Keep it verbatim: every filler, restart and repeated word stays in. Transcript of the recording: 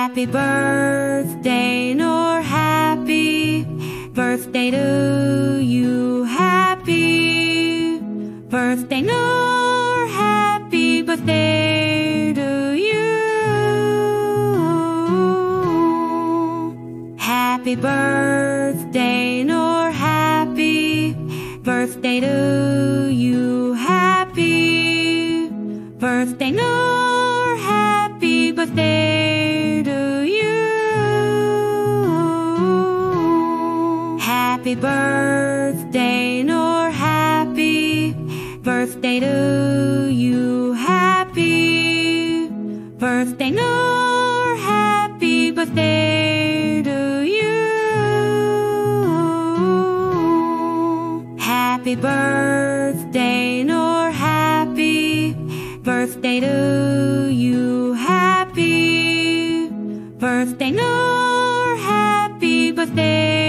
Happy birthday, Noor, happy birthday to you. Happy birthday, Noor, happy birthday to you. Happy birthday, Noor, happy birthday to you. Happy birthday, Noor, happy birthday to you. Happy birthday, Noor, happy birthday to you. Happy birthday, Noor, happy birthday to you. Happy birthday, Noor, happy birthday to you. Happy birthday, Noor, happy birthday.